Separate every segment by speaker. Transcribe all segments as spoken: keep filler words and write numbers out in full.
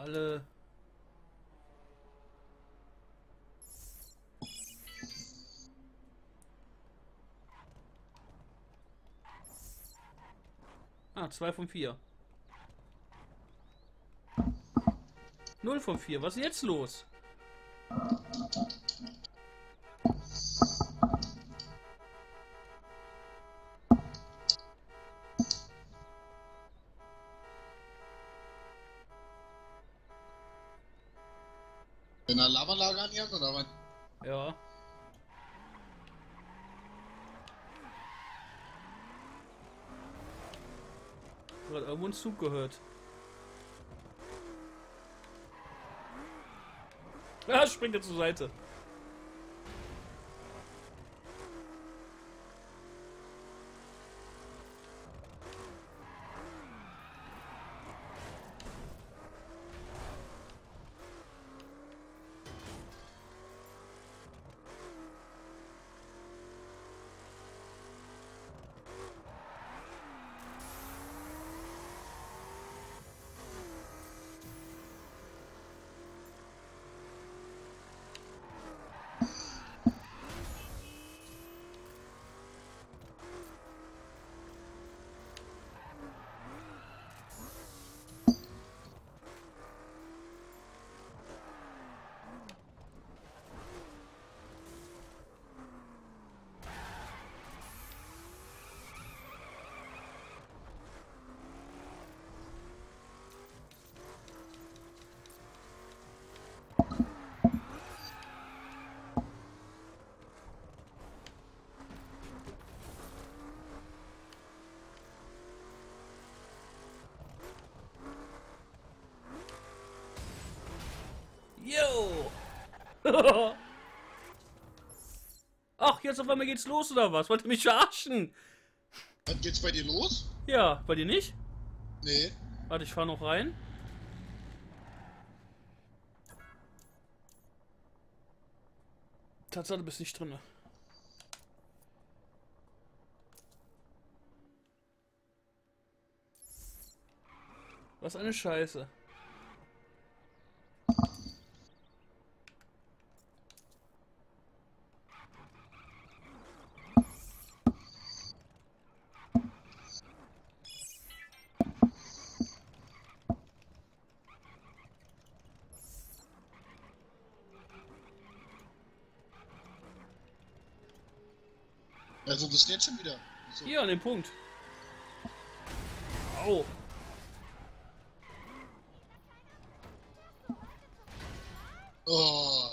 Speaker 1: alle... Ah, zwei von vier. Null von vier. Was ist jetzt los?
Speaker 2: In der Lavaanlage angegangen oder was?
Speaker 1: Ja. Ich habe irgendwo einen Zug gehört. Ah, springt er zur Seite. Yo! Ach, jetzt auf einmal geht's los oder was? Wollt ihr mich verarschen?
Speaker 2: Was geht's bei dir los?
Speaker 1: Ja, bei dir nicht?
Speaker 2: Nee.
Speaker 1: Warte, ich fahr noch rein. Tatsache, du bist nicht drin. Was eine Scheiße.
Speaker 2: Also das geht schon wieder. So.
Speaker 1: Hier an dem Punkt. Au.
Speaker 2: Oh.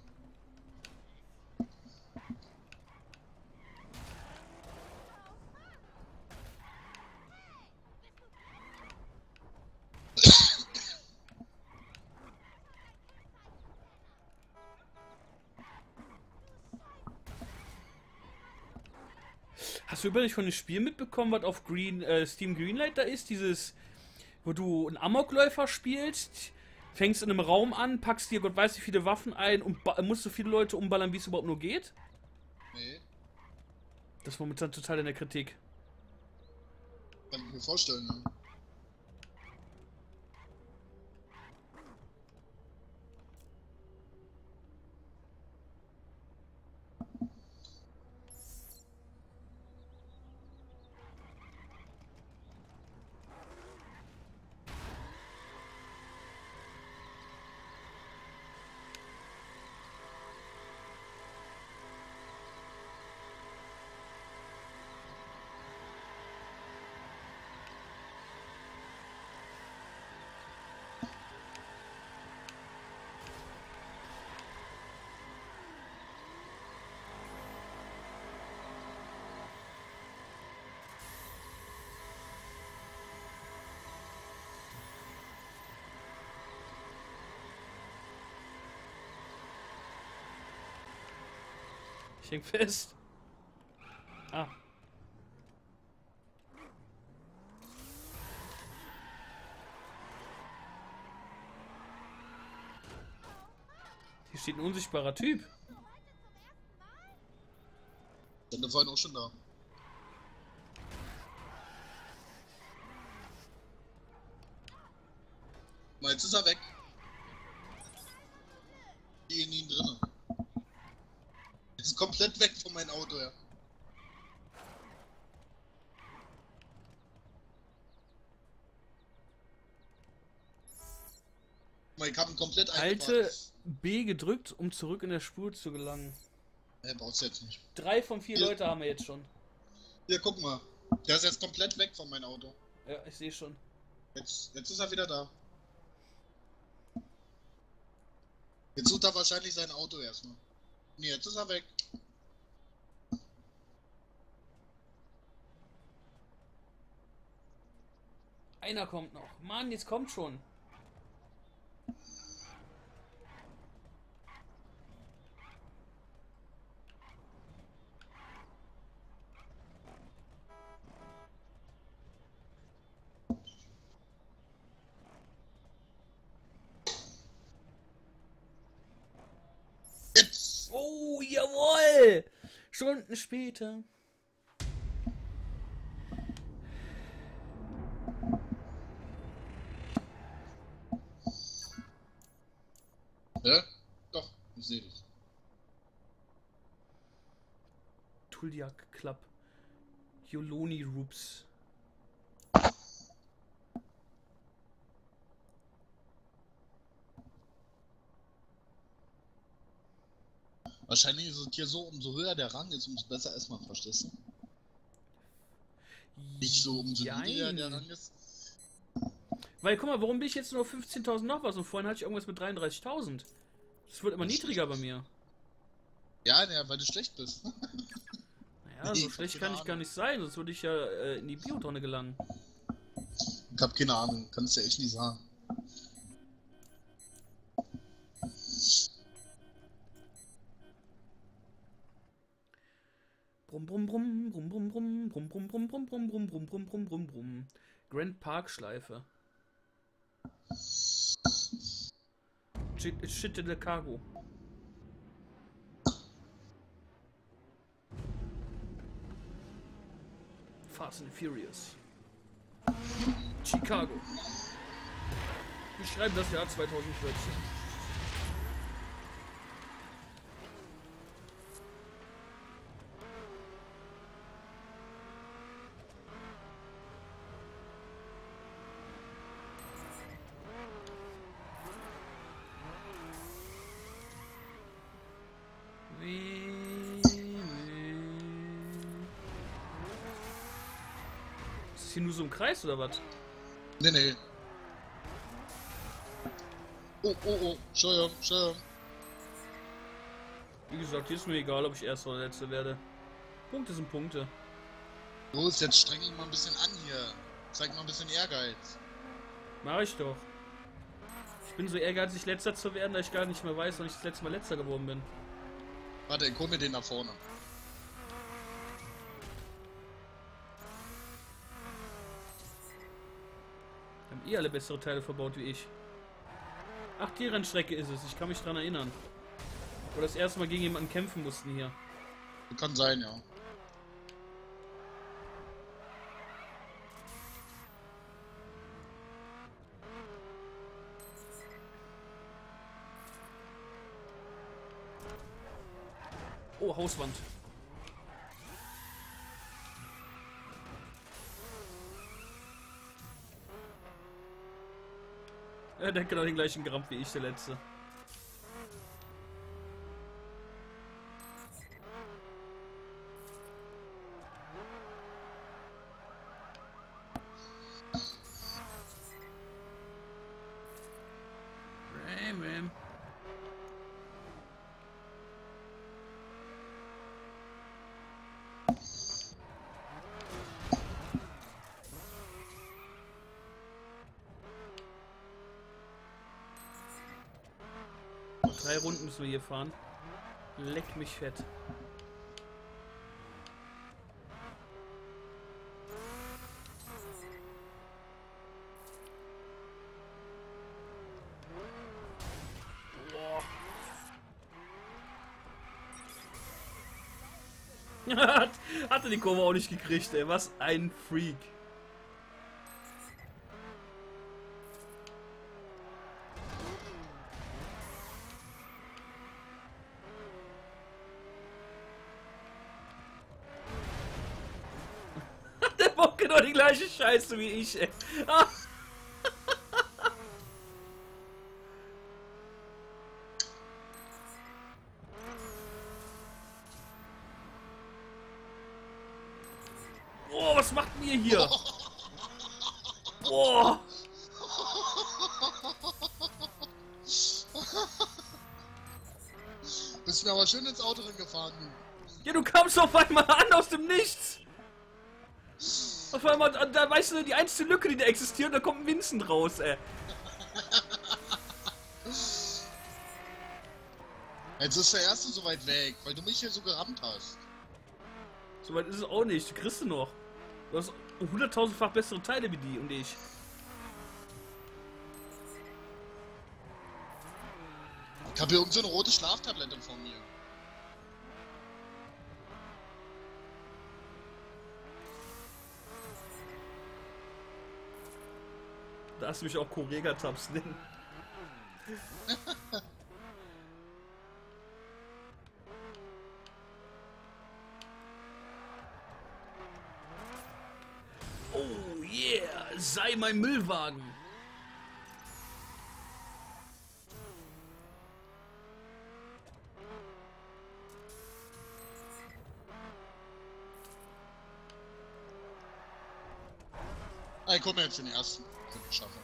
Speaker 1: Hast du übrigens von dem Spiel mitbekommen, was auf Green, äh, Steam Greenlight da ist? Dieses, wo du einen Amokläufer spielst, fängst in einem Raum an, packst dir Gott weiß wie viele Waffen ein und musst so viele Leute umballern, wie es überhaupt nur geht?
Speaker 2: Nee,
Speaker 1: Das ist momentan total in der Kritik.
Speaker 2: kann ich mir vorstellen. Ne?
Speaker 1: Ich häng fest. Ah. Hier steht ein unsichtbarer Typ.
Speaker 2: Dann war vorhin auch schon da. Mal jetzt ist er weg. Die in ihn drinne. Ist komplett weg von meinem Auto, ja. Ich hab ihn komplett
Speaker 1: Halte B gedrückt, um zurück in der Spur zu gelangen.
Speaker 2: Er braucht's jetzt nicht.
Speaker 1: Drei von vier
Speaker 2: Hier.
Speaker 1: Leute haben wir jetzt schon.
Speaker 2: Hier, guck mal. Der ist jetzt komplett weg von meinem Auto.
Speaker 1: Ja, ich sehe schon.
Speaker 2: Jetzt, jetzt ist er wieder da. Jetzt sucht er wahrscheinlich sein Auto erstmal. Nee, jetzt ist er weg.
Speaker 1: Einer kommt noch. Mann, jetzt kommt schon.
Speaker 2: Jetzt!
Speaker 1: Oh, jawohl! Stunden später.
Speaker 2: Ja? Doch, ich sehe dich.
Speaker 1: Tuljak Club. Yoloni Rups.
Speaker 2: Wahrscheinlich ist es hier so, umso höher der Rang ist, umso besser ist man, verstehst du? Nicht so, umso niedriger der Rang ist.
Speaker 1: Weil, guck mal, warum bin ich jetzt nur auf fünfzehntausend noch was und vorhin hatte ich irgendwas mit dreiunddreißigtausend? Das wird immer
Speaker 2: Das ist
Speaker 1: niedriger bei
Speaker 2: schlecht.
Speaker 1: mir.
Speaker 2: Ja, naja, weil du schlecht bist.
Speaker 1: Naja, so
Speaker 2: Nee,
Speaker 1: schlecht
Speaker 2: keine
Speaker 1: kann ich gar
Speaker 2: Ahnung.
Speaker 1: nicht sein, sonst würde ich ja äh, in die Biotonne gelangen.
Speaker 2: Ich hab keine Ahnung, kannst du ja echt nicht sagen.
Speaker 1: Brumm, brumm, brumm, brumm, brumm, brumm, brumm, brumm, brumm, brumm, brumm, brumm, brumm, brumm, brumm, brumm, brumm. Grand Park Schleife. Shit, shit in the cargo. Fast and Furious. Chicago. Wir schreiben das Jahr zweitausendvierzehn. Ist das hier nur so im Kreis oder was?
Speaker 2: Nee, nee. Oh, oh, oh, Steuerung, Steuerung.
Speaker 1: Wie gesagt, hier ist mir egal, ob ich Erster oder Letzter werde. Punkte sind Punkte.
Speaker 2: Los, jetzt streng dich mal ein bisschen an hier. Zeig mal ein bisschen Ehrgeiz.
Speaker 1: Mach ich doch. Ich bin so ehrgeizig, Letzter zu werden, da ich gar nicht mehr weiß, wann ich das letzte Mal Letzter geworden bin.
Speaker 2: Warte, ich hol mir den nach vorne.
Speaker 1: Haben eh alle bessere Teile verbaut wie ich. Ach, die Rennstrecke ist es, ich kann mich dran erinnern. Wo das erste Mal gegen jemanden kämpfen mussten hier.
Speaker 2: Kann sein, ja.
Speaker 1: Oh, Hauswand. Ja, der hat genau den gleichen Krampf wie ich, der letzte. Ram, ram. Drei Runden müssen wir hier fahren. Leck mich fett. Boah. Hatte die Kurve auch nicht gekriegt, ey. Was ein Freak. genau die gleiche Scheiße wie ich, ey. Ah. Boah, was macht ihr hier? Boah.
Speaker 2: Bist mir aber schön ins Auto gefahren, du.
Speaker 1: Ja, du kamst auf einmal an aus dem Nichts. Auf einmal, da weißt du, die einzige Lücke, die da existiert, da kommt ein Vincent raus, ey.
Speaker 2: Jetzt ist der erste so weit weg, weil du mich hier so gerammt hast.
Speaker 1: So weit ist es auch nicht, die kriegst du noch. Du hast hunderttausendfach bessere Teile wie die und ich.
Speaker 2: Ich habe hier irgend so eine rote Schlaftablette von mir.
Speaker 1: Da hast du mich auch Correga-Tabs nennen. Oh yeah, sei mein Müllwagen.
Speaker 2: Ey, guck mal jetzt den ersten. Den ich schaffe.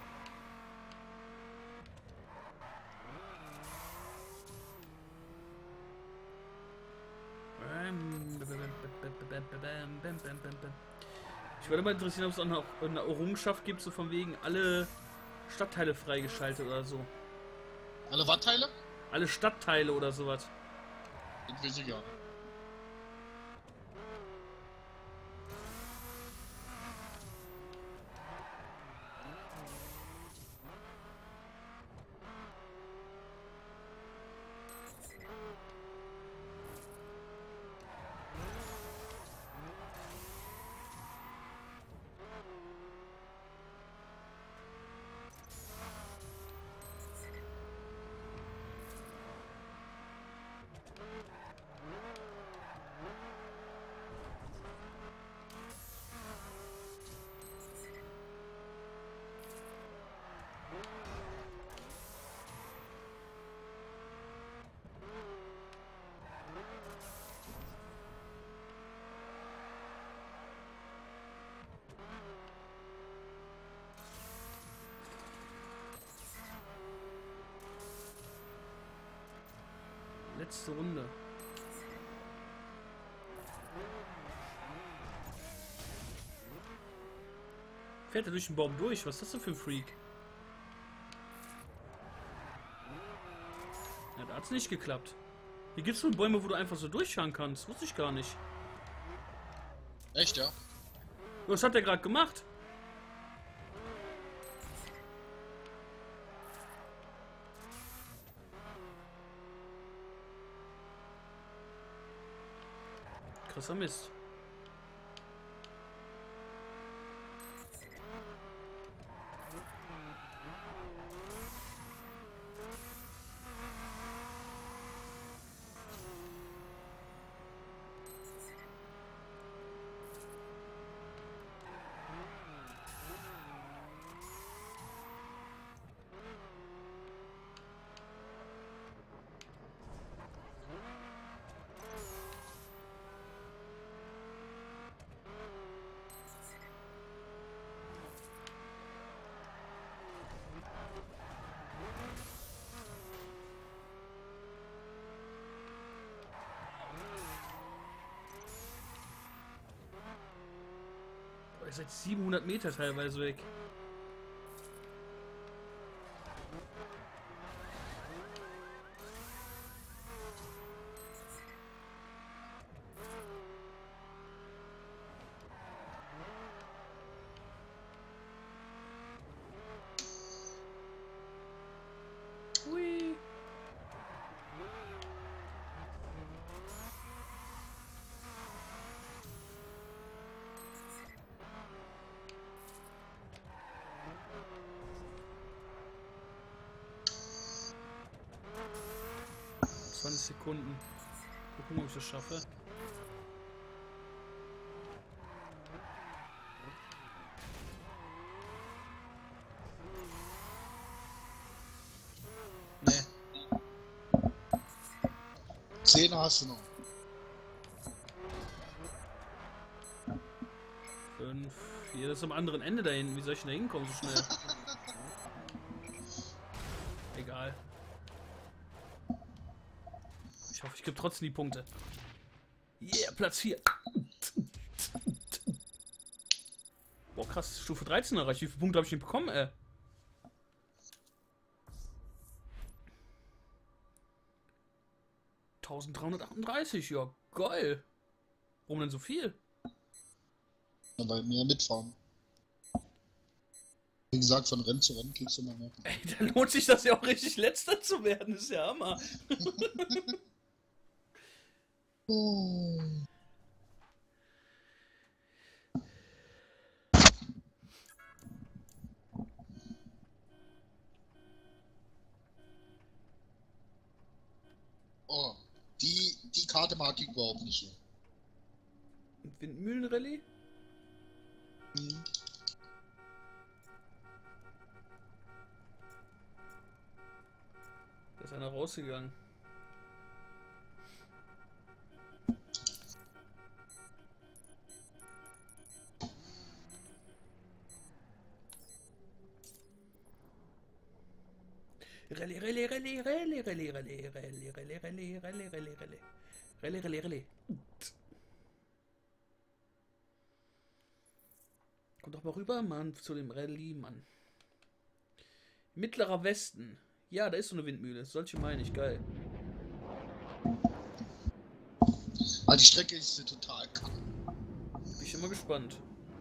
Speaker 1: Ich würde mal interessieren, ob es auch noch eine Errungenschaft gibt, so von wegen alle Stadtteile freigeschaltet oder so.
Speaker 2: Alle Wattteile?
Speaker 1: Alle Stadtteile oder sowas.
Speaker 2: Ich weiß ich ja.
Speaker 1: Letzte Runde. Fährt er durch den Baum durch? Was ist das denn für ein Freak? Ja, da hat's nicht geklappt. Hier gibt's nur Bäume, wo du einfach so durchfahren kannst. Wusste ich gar nicht.
Speaker 2: Echt, ja?
Speaker 1: Was hat der gerade gemacht? Krasser Mist. Ihr seid siebenhundert Meter teilweise weg. Hui. zwanzig Sekunden. Mal gucken, ob ich das schaffe.
Speaker 2: Zehner hast du noch.
Speaker 1: Fünf. Hier, das ist am anderen Ende da hinten. Wie soll ich denn da hinkommen so schnell? Egal. Ich hoffe, ich gebe trotzdem die Punkte. Yeah, Platz vier. Boah, krass. Stufe dreizehn erreicht. Wie viele Punkte habe ich denn bekommen, ey? eintausenddreihundertachtunddreißig, ja, geil. Warum denn so viel?
Speaker 2: Ja, weil mehr mitfahren. Wie gesagt, von Rennen zu Rennen kriegst du immer mehr.
Speaker 1: Ey, da lohnt sich das ja auch richtig letzter zu werden, das ist ja Hammer.
Speaker 2: Oh, die, die Karte mag ich überhaupt nicht hier.
Speaker 1: Windmühlenrallye?
Speaker 2: Hm.
Speaker 1: Da ist einer rausgegangen. Rallye, Rallye, Rallye, Rallye, Rallye, Rallye, Rallye, Rallye, Rallye, Rallye, Rallye, Rallye. Rallye, Rallye, Rallye. Komm doch mal rüber, Mann, zu dem Rallye, Mann. Mittlerer Westen. Ja, da ist so eine Windmühle. Solche meine ich, geil.
Speaker 2: Aber die Strecke ist total kacke.
Speaker 1: Bin ich immer gespannt.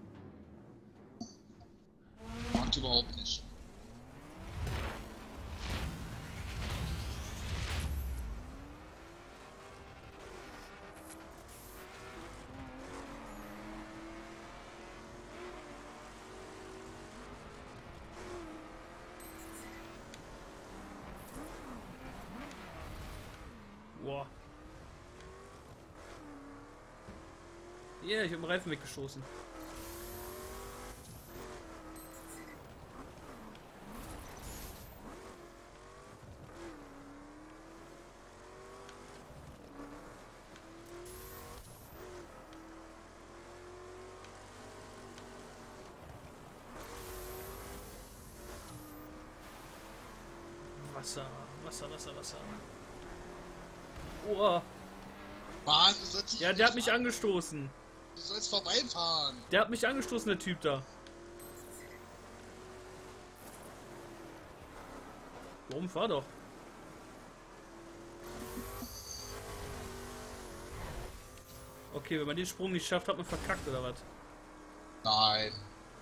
Speaker 2: Mag ich überhaupt nicht.
Speaker 1: Boah. Ja, yeah, ich hab den Reifen weggestoßen. Wasser, Wasser, Wasser, Wasser. Oh.
Speaker 2: Mann, du sollst
Speaker 1: Ja, der hat mich angestoßen.
Speaker 2: Du sollst vorbeifahren.
Speaker 1: Der hat mich angestoßen, der Typ da. Warum fahr doch? Okay, wenn man den Sprung nicht schafft, hat man verkackt oder was?
Speaker 2: Nein.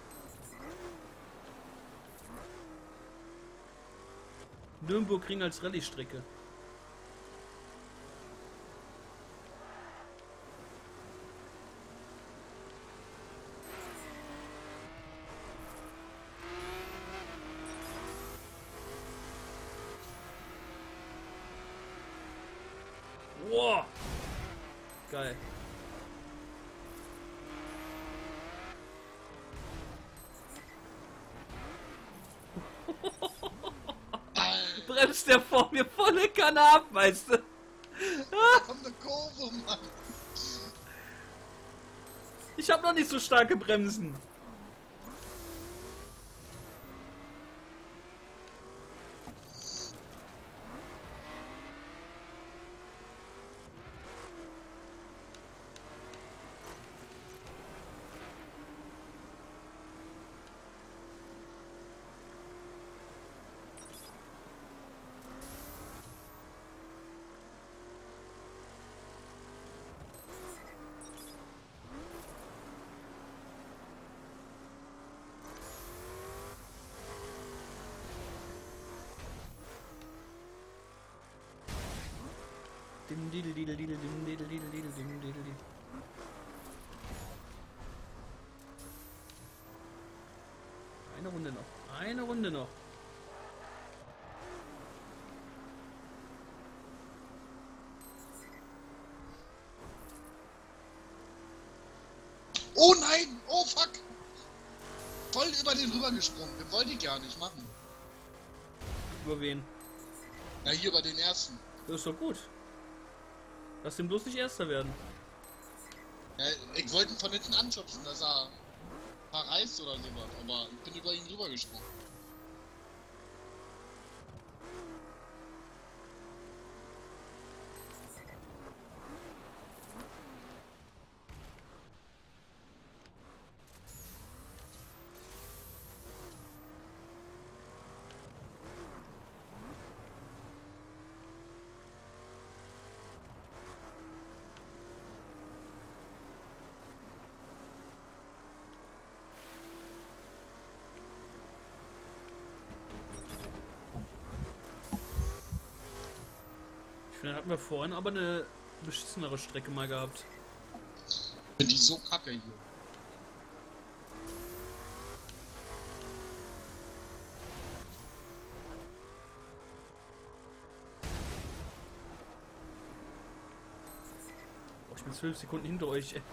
Speaker 1: Nürnbergring als Rallye-Strecke. Wow. Geil. Bremst der vor mir volle Kanne ab, weißt du?
Speaker 2: Da kommt eine Kurve, Mann.
Speaker 1: Ich hab noch nicht so starke Bremsen. Dim, didel, didel, didel, dim, didel, didel, didel, dim, didel, didel. Eine Runde noch. Eine Runde noch.
Speaker 2: Oh nein! Oh fuck! Voll über den rüber gesprungen. Den wollte ich gar nicht machen.
Speaker 1: Über wen?
Speaker 2: Ja, hier über den ersten.
Speaker 1: Das ist doch gut. Lass den bloß nicht Erster werden.
Speaker 2: Ja, ich wollte ihn von hinten anschubsen, dass er verreist oder sowas, aber ich bin über ihn rübergesprungen.
Speaker 1: Ich finde, hatten wir vorhin aber eine beschissenere Strecke mal gehabt.
Speaker 2: Ich finde die so kacke hier.
Speaker 1: Oh, ich bin zwölf Sekunden hinter euch. Ey.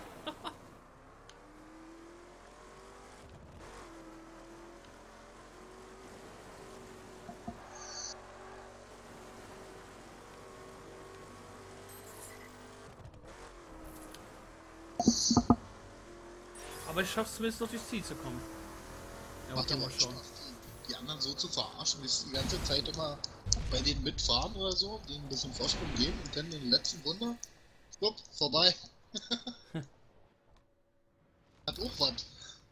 Speaker 1: Aber ich schaff's zumindest noch durchs Ziel zu kommen. Ja,
Speaker 2: Macht
Speaker 1: okay,
Speaker 2: aber
Speaker 1: mal
Speaker 2: auch
Speaker 1: schauen.
Speaker 2: Spaß, die, die anderen so zu verarschen, bis die ganze Zeit immer bei denen mitfahren oder so, denen ein bisschen Vorsprung geben und dann in den letzten Runde, schwupp, vorbei. Hat auch was.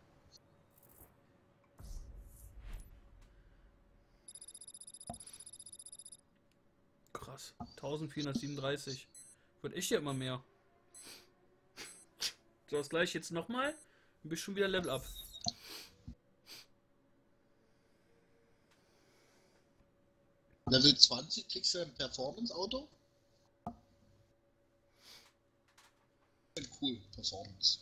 Speaker 1: Krass. eintausendvierhundertsiebenunddreißig. Wird echt ja immer mehr. So, das gleiche jetzt nochmal. Du bist schon wieder Level Up.
Speaker 2: Level zwanzig kriegst du ein Performance-Auto. Cool, Performance.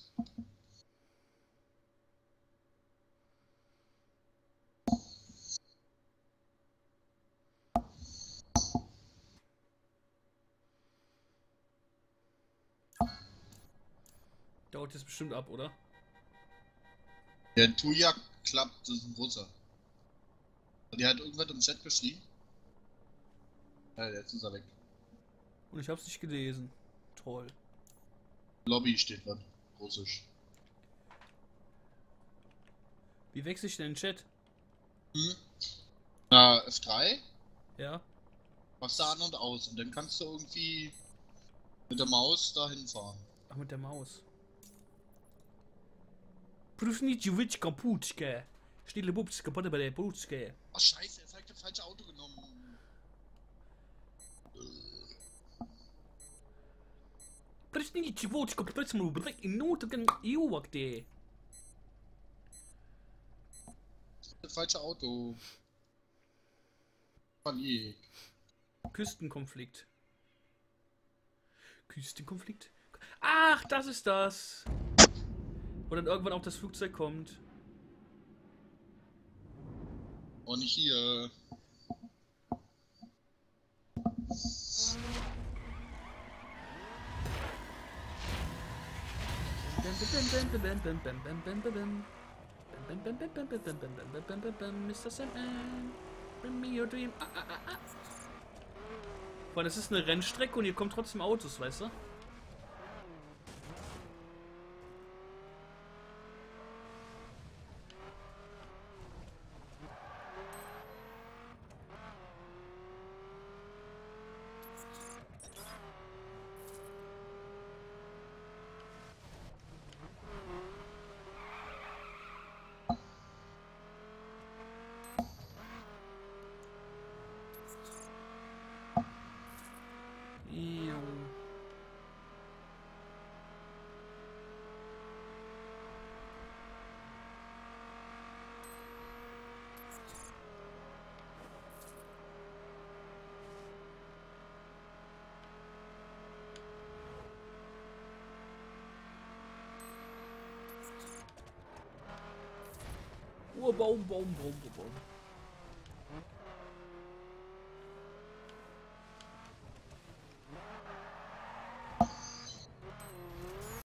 Speaker 1: Dauert jetzt bestimmt ab, oder?
Speaker 2: Der Tuja klappt, das ist ein Russer. Und der hat irgendwas im Chat geschrieben. Ja, jetzt ist er weg.
Speaker 1: Und ich hab's nicht gelesen. Toll.
Speaker 2: Lobby steht was. Russisch.
Speaker 1: Wie wechsle ich denn den Chat?
Speaker 2: Hm? Na, F drei,
Speaker 1: Ja?
Speaker 2: machst du an und aus und dann kannst du irgendwie mit der Maus dahin fahren.
Speaker 1: Ach, mit der Maus. Prusnitschewitsch Kaputschke. Stille Bubs kaputt bei der Butschke.
Speaker 2: Ach scheiße, jetzt hab ich das falsche Auto genommen.
Speaker 1: Prusnitschewitsch kaputt mu brek in noten iuwakte.
Speaker 2: Das falsche Auto. Verlieg.
Speaker 1: Küstenkonflikt. Küstenkonflikt? Ach, das ist das. Wo dann irgendwann auch das Flugzeug kommt.
Speaker 2: Und nicht hier.
Speaker 1: Mister Sandman, bring me your dream. Ah, ah, ah, ah. Weil das ist eine Rennstrecke und hier kommen trotzdem Autos, weißt du? Jo. Oh, Baum, Baum, Baum, Baum.